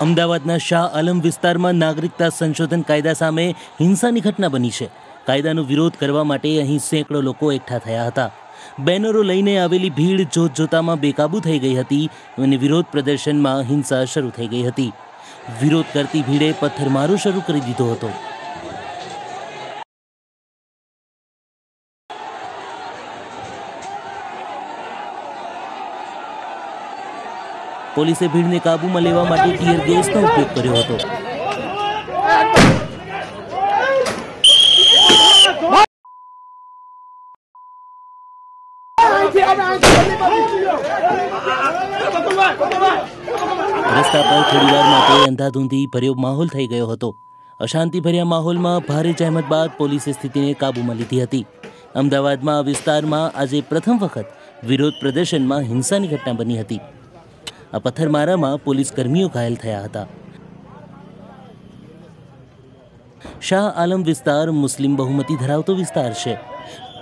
અમદાવાદના શાહ આલમ વિસ્તારમાં નાગરિકતા સંશોધન કાયદા સામે હિંસાની ઘટના બની છે। કાયદાનો વિરોધ કરવા માટે અહીં સેંકડો લોકો એકઠા થયા હતા। બેનરો લઈને આવેલી ભીડ જોતજોતામાં બેકાબૂ થઈ ગઈ હતી અને વિરોધ પ્રદર્શનમાં હિંસા શરૂ થઈ ગઈ હતી। વિરોધ કરતી ભીડે પથ્થરમારો શરૂ કરી દીધો હતો। પોલીસે ભીડને કાબૂમાં લેવા માટે ટીયર ગેસનો ઉપયોગ કર્યો હતો। રસ્તા પર થોડીવાર માટે અંધાધૂંધી ભર્યો માહોલ થઈ ગયો હતો। અશાંતિભર્યા માહોલમાં ભારે જહેમત બાદ પોલીસે સ્થિતિને કાબૂમાં લીધી હતી। અમદાવાદમાં આ વિસ્તારમાં આજે પ્રથમ વખત વિરોધ પ્રદર્શનમાં હિંસાની ઘટના બની હતી। આ પથ્થરમારામાં પોલીસ કર્મીઓ ઘાયલ થયા હતા। શાહ આલમ વિસ્તાર મુસ્લિમ બહુમતી ધરાવતો વિસ્તાર છે।